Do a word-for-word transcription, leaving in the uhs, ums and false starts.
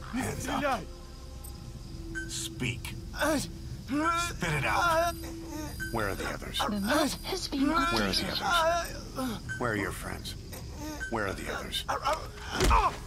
Hands up. Speak. Spit it out. Where are the others? The map has been Where are updated. the others? Where are your friends? Where are the others?